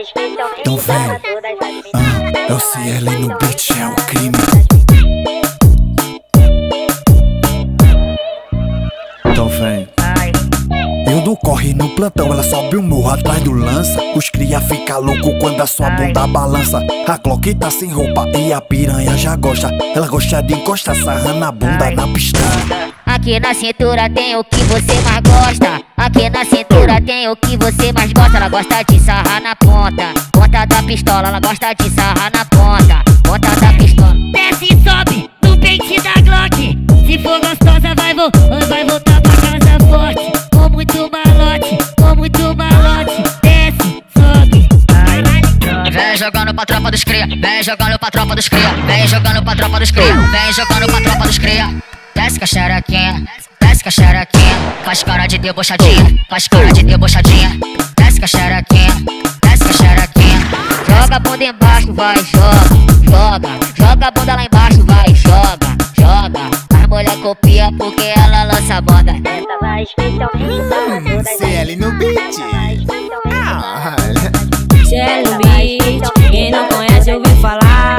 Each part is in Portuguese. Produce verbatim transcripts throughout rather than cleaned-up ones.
Então vem, ah, é o C L no beat, é o crime. Então vem. Eu não corre no plantão, ela sobe o morro atrás do lança. Os cria fica louco quando a sua bunda balança. A Glock tá sem roupa e a piranha já gosta. Ela gosta de encostar sarrando a bunda na pistola. Aqui na cintura tem o que você mais gosta. Aqui na cintura tem o que você mais gosta. Ela gosta de sarrar na ponta, ponta da pistola. Ela gosta de sarrar na ponta, ponta da pistola. Desce e sobe no pente da Glock. Se for gostosa vai, vo vai voltar pra casa forte. Com muito malote, com muito malote. Desce, sobe. Vem jogando pra tropa dos cria, vem jogando pra tropa dos cria, vem jogando pra tropa dos cria, vem jogando pra tropa dos cria. Desce com a xerequinha, desce com a xerequinha, faz cara de debochadinha, faz cara de debochadinha. Desce com a xerequinha, desce com a xerequinha. Joga a bunda embaixo, vai, joga, joga. Joga a bunda lá embaixo, vai, joga, joga. As mulher copia porque ela lança a banda. Essa vai especialmente C L no beat. Ah, C L no beat, quem não conhece ouviu falar.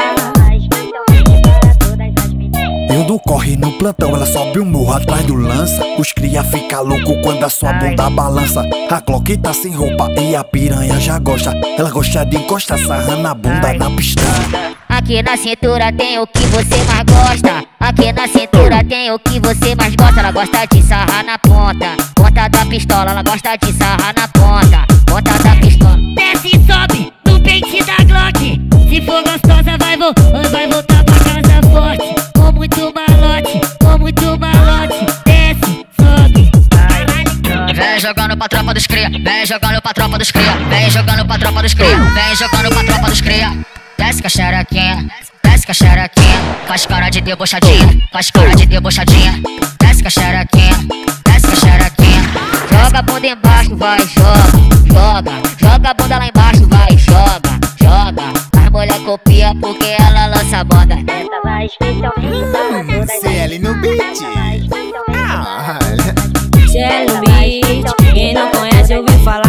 eu não corre no plantão, ela sobe o morro atrás do lança. Os cria fica louco quando a sua bunda balança. A Glock tá sem roupa e a piranha já gosta. Ela gosta de encostar sarrando a bunda na pistola. Aqui na cintura tem o que você mais gosta. Aqui na cintura tem o que você mais gosta. Ela gosta de sarrar na ponta, ponta da pistola. Ela gosta de sarrar na ponta, ponta da pistola. Desce e sobe no pente da Glock. Se for gostosa vai, vo vai voltar pra casa forte. Com muito malote, com muito malote. Desce, sobe. Vem jogando pra tropa dos cria, vem jogando pra tropa dos cria, vem jogando pra tropa dos cria, vem jogando pra tropa dos cria. Desce com a xerequinha, desce com a xerequinha, faz cara de debochadinha, faz cara de debochadinha. Desce com a xerequinha, desce com a xerequinha. Joga a bunda embaixo, vai, joga, joga. Joga a bunda lá embaixo, vai, joga, joga. As mulher copia porque ela lança a banda. Essa vai especialmente C L no beat. Ah, C L no beat, quem não conhece ouviu falar.